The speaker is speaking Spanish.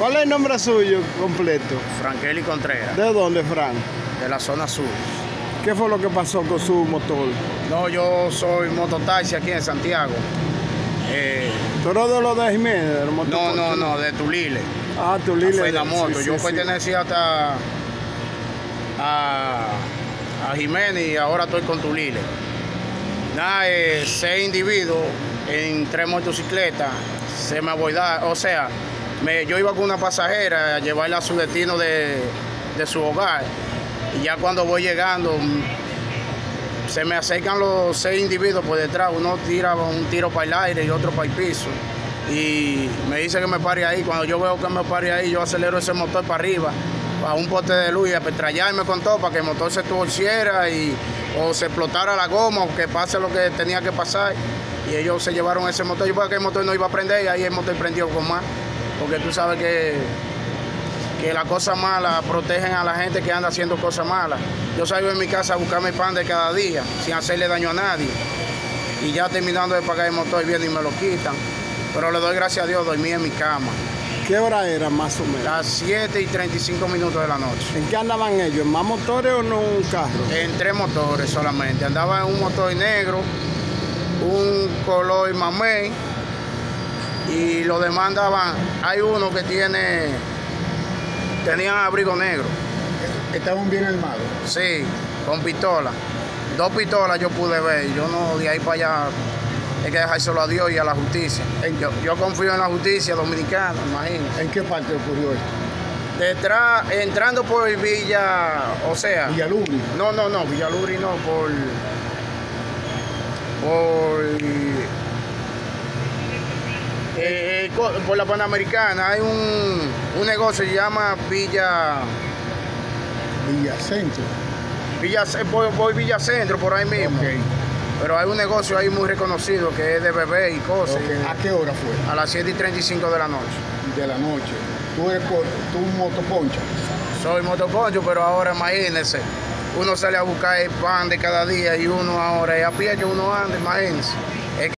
¿Cuál es el nombre suyo completo? Frankelly Contreras. ¿De dónde, Fran? De la zona sur. ¿Qué fue lo que pasó con su motor? No, yo soy mototaxi aquí en Santiago. ¿Tú eres de los de Jiménez? No, de Tulile. Ah, Tulile. Fue la moto. Sí, yo sí, pertenecía hasta a Jiménez y ahora estoy con Tulile. Nada, 6 individuos en 3 motocicletas se me abordaron, o sea, yo iba con una pasajera a llevarla a su destino de su hogar. Y ya cuando voy llegando, se me acercan los 6 individuos por detrás. Uno tira un tiro para el aire y otro para el piso. Y me dice que me pare ahí. Cuando yo veo que me pare ahí, yo acelero ese motor para arriba, a un poste de luz, y a petrallarme con todo para que el motor se torciera o se explotara la goma o que pase lo que tenía que pasar. Y ellos se llevaron ese motor. Yo pensé que el motor no iba a prender y ahí el motor prendió con más. Porque tú sabes que las cosas malas protegen a la gente que anda haciendo cosas malas. Yo salgo en mi casa a buscarme el pan de cada día, sin hacerle daño a nadie. Y ya terminando de pagar el motor, vienen y me lo quitan. Pero le doy gracias a Dios, dormí en mi cama. ¿Qué hora era más o menos? Las 7:35 de la noche. ¿En qué andaban ellos? ¿En más motores o en un carro? En 3 motores solamente. Andaba en un motor negro, un color mamey, y los demás andaban. Hay uno que tenían abrigo negro. ¿Estaban bien armados? Sí, con pistola. 2 pistolas yo pude ver. Yo no, de ahí para allá, hay que dejárselo a Dios y a la justicia. Yo confío en la justicia dominicana, imagínate. ¿En qué parte ocurrió esto? Detrás, entrando por Villa, o sea... ¿Villalubri? No, Villalubri no, por la Panamericana. Hay un negocio que se llama Villacentro. Por Villacentro, por ahí mismo. Okay. Pero hay un negocio ahí muy reconocido que es de bebé y cosas. Okay. ¿A qué hora fue? A las 7:35 de la noche. De la noche. ¿Tú motoponcha? Soy motoconcho, pero ahora imagínense, uno sale a buscar el pan de cada día y uno ahora es a pie que uno anda, imagínense.